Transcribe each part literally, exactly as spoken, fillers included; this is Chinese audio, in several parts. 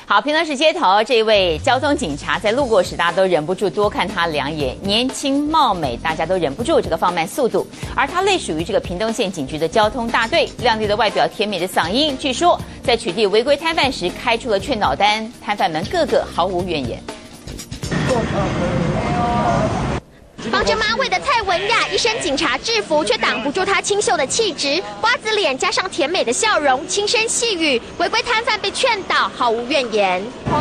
好，平常时街头这位交通警察在路过时，大家都忍不住多看他两眼，年轻貌美，大家都忍不住这个放慢速度。而他类属于这个屏东县警局的交通大队，亮丽的外表，甜美的嗓音，据说在取缔违规摊贩时开出了劝导单，摊贩们个个毫无怨言。 绑着马尾的蔡文雅，一身警察制服，却挡不住她清秀的气质。瓜子脸加上甜美的笑容，轻声细语，违规摊贩被劝导，毫无怨言。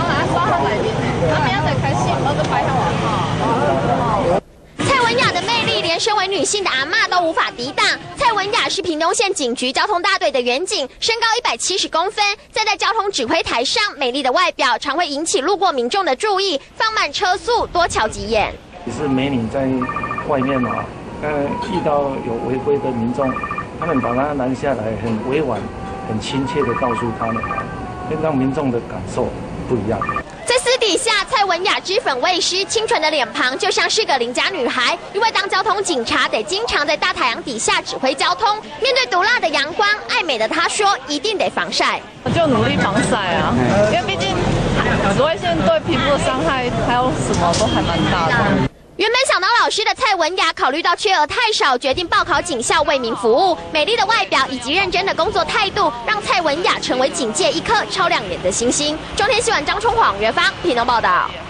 蔡文雅的魅力，连身为女性的阿嬷都无法抵挡。蔡文雅是屏东县警局交通大队的员警，身高一百七十公分，站在交通指挥台上，美丽的外表常会引起路过民众的注意，放慢车速，多瞧几眼。 是美女在外面啊，呃，遇到有违规的民众，他们把他拦下来，很委婉、很亲切的告诉他们，让民众的感受不一样。 在私底下，蔡文雅脂粉未施，清纯的脸庞就像是个邻家女孩。因为当交通警察得经常在大太阳底下指挥交通，面对毒辣的阳光，爱美的她说一定得防晒。 我就努力防晒啊，因为毕竟紫外线对皮肤的伤害还有什么都还蛮大的。 原本想当老师的蔡文雅，考虑到缺额太少，决定报考警校为民服务。美丽的外表以及认真的工作态度，让蔡文雅成为警界一颗超亮眼的星星。中天新闻张春晃、袁芳屏东报道。